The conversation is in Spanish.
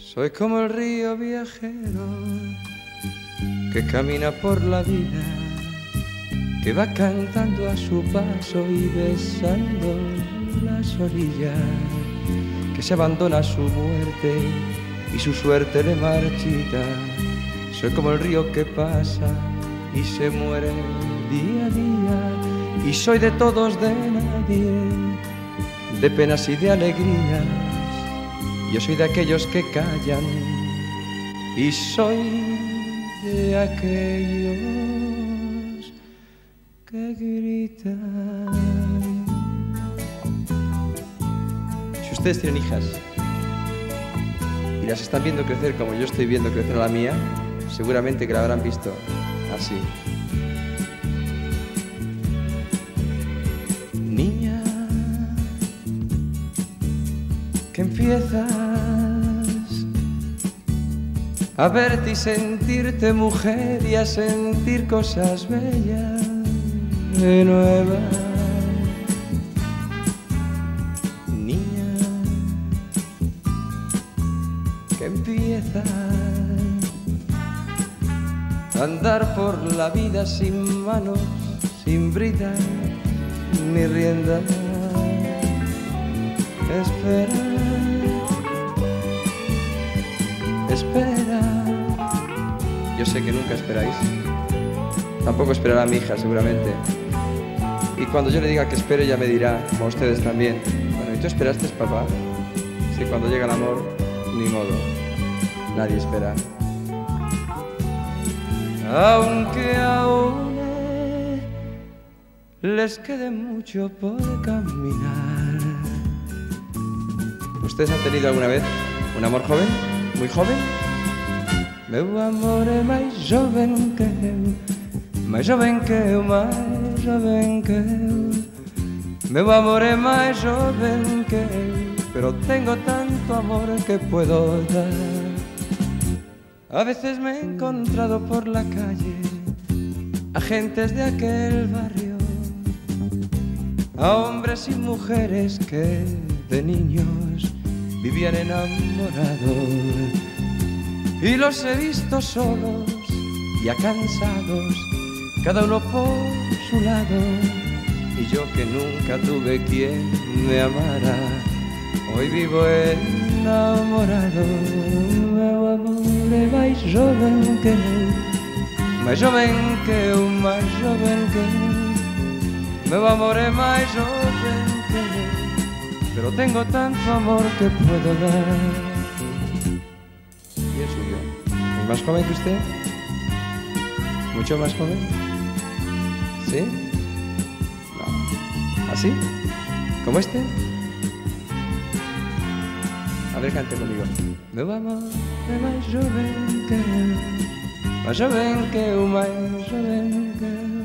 Soy como el río viajero que camina por la vida, que va cantando a su paso y besando las orillas, que se abandona a su muerte y su suerte le marchita. Soy como el río que pasa y se muere día a día, y soy de todos, de nadie, de penas y de alegrías. Yo soy de aquellos que callan y soy de aquellos que gritan. Si ustedes tienen hijas y las están viendo crecer como yo estoy viendo crecer a la mía, seguramente que la habrán visto así. Niña, que empiezas a verte y sentirte mujer y a sentir cosas bellas y nuevas. Niña, que empiezas a andar por la vida sin manos, sin brida ni rienda. Espera, espera. Yo sé que nunca esperáis. Tampoco esperará mi hija, seguramente. Y cuando yo le diga que espere, ella me dirá, como ustedes también: bueno, ¿y tú esperaste, papá? Si cuando llega el amor, ni modo, nadie espera. Aunque aún les quede mucho por caminar. ¿Ustedes han tenido alguna vez un amor joven? ¿Muy joven? Meu amor é mais jovem que eu, mais jovem que eu, mais jovem que eu. Meu amor é mais jovem que eu, pero tengo tanto amor que puedo dar. A veces me he encontrado por la calle a gentes de aquel barrio, a hombres y mujeres que de niños vivían enamorados, y los he visto solos ya cansados, cada uno por su lado, y yo que nunca tuve quien me amara, hoy vivo enamorado. Meu amor é mais jovem que eu, mais jovem que eu, mais jovem que eu. Meu amor é mais jovem que eu, pero tengo tanto amor que puedo dar. ¿Y el suyo? ¿Es más joven que usted? ¿Mucho más joven? ¿Sí? No. ¿Así? ¿Como este? A ver, cante conmigo. Meu amor é mais jovem que eu, mais jovem que eu, mais jovem que eu.